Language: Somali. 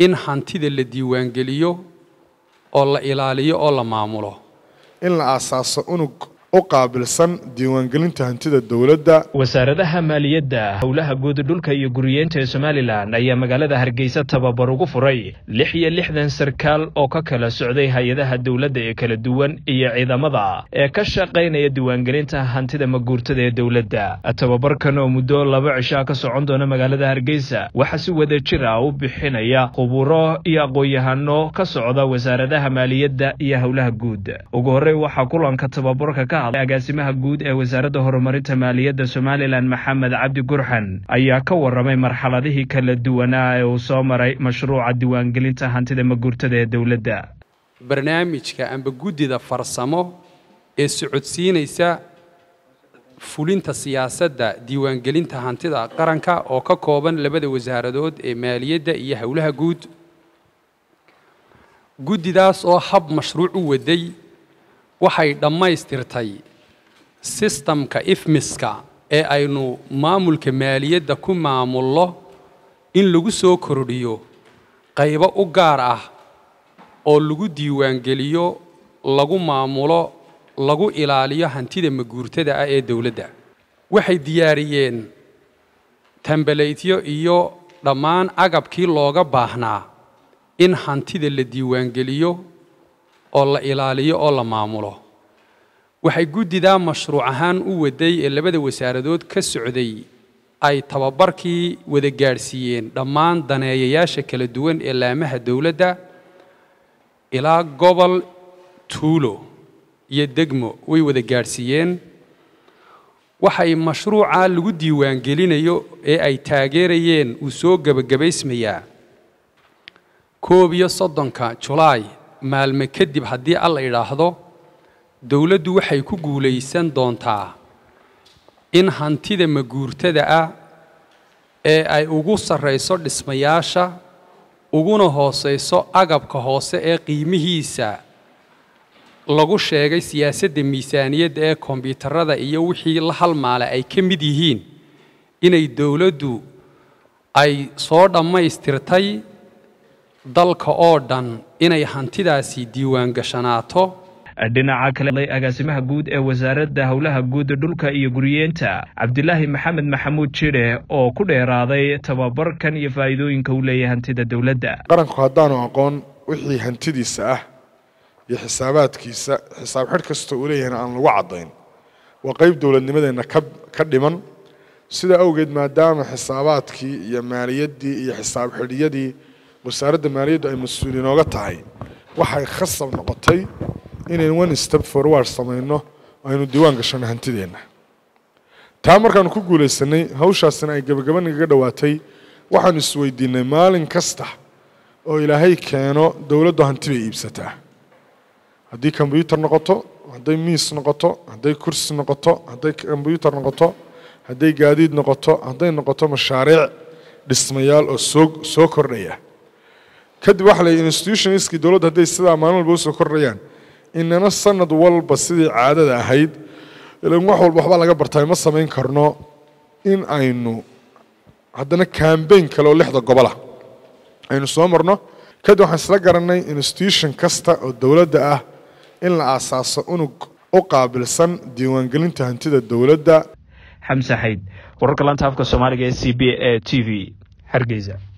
in hantida la diiwaangeliyo oo la ilaaliyo oo la maamulo in la asaaso unug u qaabilsan diiwaangelinta hantida dawladda. Wasaaradaha Maaliyadda, Howlaha Guud Dhulka iyo Guryeynta ee Somaliland ayaa magaalada Hargeysa tababar ugu furay 66 sarkaal oo ka kala socday hay'adaha dawladda ee kala duwan iyo ciidamada ee ka shaqeynaya diiwaangelinta hantida maguurtada ee dawladda. Tababarkan oo muddo 2 cisho ka socon doona magaalada Hargeysa waxa si wada jir ah u bixinaya khuburo iyo aqoon-yahano ka socda wasaaradaha Maaliyadda iyo Howlaha Guud. Ugu horreyn waxa kulanka tababarka ka agaasimaha guud ee wasaaradda horumarinta maaliyadda Somaliland Maxamed Cabdi Gurxan ayaa ka waramay marxaladihii kala duwan ee uu soo maray mashruuca diiwaangelinta hantida maguurtada ee dawladda. Barnaamijka amba guddida farsamo ee socodsiinaysa fulinta siyaasadda diiwaangelinta hantida qaranka oo ka kooban 2 wasaaradood ee maaliyadda iyo howlaha guud. Guddidaas oo hab mashruuc u waday waxay dhammaystirtay systemka ifmiska ee aynu maamulka maaliyadda ku maamulno in lagu soo kordhiyo qaybo u gaar ah oo lagu diiwaangeliyo lagu maamulo lagu ilaaliyo hantida maguurtada ah ee dawladda. Waxay diyaariyeen template iyo dhammaan agabkii looga baahnaa in hantida la diiwaangeliyo oo la ilaaliyo oo la maamulo. Waxay guddida mashruuc ahaan u waday ee 2 wasaaradood ka socday ay tababarkii wada gaarsiiyeen dhammaan daneeyayaasha kala duwan ee laamaha dawladda ilaa gobol tuulo iyo degmo way wada gaarsiiyeen. waxay mashruuca lagu diiwaangelinayo ee ay taageerayeen uu soo gabagabaysmayaa 31 July maalmo kadib haddii alla yiraahdo dawladdu waxay ku guuleysan doontaa in hantida maguurtada ah ee ay ugu sareyso dhismayaasha uguna hooseyso agabka hoose ee qiimihiisa lagu sheegay siyaasadda miisaaniyadda ee kombiyuutarada iyo wixii la halmaala ay ka mid yihiin inay dawladdu ay soo dhammaystirtay dalka oo dhan inay hantidaasi diiwaan gashanaato. dhinaca kale agaasimaha guud ee wasaaradda howlaha guud dhulka iyo guryeynta Cabdilaahi Maxamed Maxamuud Jire oo ku dheeraaday tababarkan iyo faa'iidooyinka uu leeyahay hantida dawladda. qaranku haddaanu aqoon wixii hantidiisa ah iyo xisaabaadkiisa xisaab xidh kasta uu leeyahay aan lagu cadayn waa qayb dawladnimadeena ka dhiman sida awgeed maadaama xisaabaadkii iyo maaliyaddii iyo xisaab xidhiyadii wasaaradda maaliyadda ay mas'uuliyiin ooga tahay waxay khasab noqotay inaan one step forward sameeyno aynu diiwaan gashano hantideena. taa markaan ku guuleysanay hawshaasina ay gabagaban naga dhawaatay waxaan isweydiinay maalin kasta oo Ilaahay keeno dawladdu hanti bay iibsataa. haddii kombiyuutar noqoto hadday miis noqoto hadday kursi noqoto hadday kombiyuutar noqoto hadday gaadiid noqoto hadday noqoto mashaariic dhismayaal oo soo kordhaya kadib waxa la institutionski dawladda hadday sidaa maalin walba soo kordhayaan inana sanad walba sidii caadada ahayd ilaan wax walba waxba laga bartay ma sameyn karno in aynu haddana campaign kale oo 6 gobol ah aynu soo marno kadib waxaan isla garanay institution kasta oo dawladda ah in la asaaso unug u qaabilsan diiwaangelinta hantida dawladda. Xamse Xayd wararka laanta afka Soomaaliga ee CBA TV Hargeysa.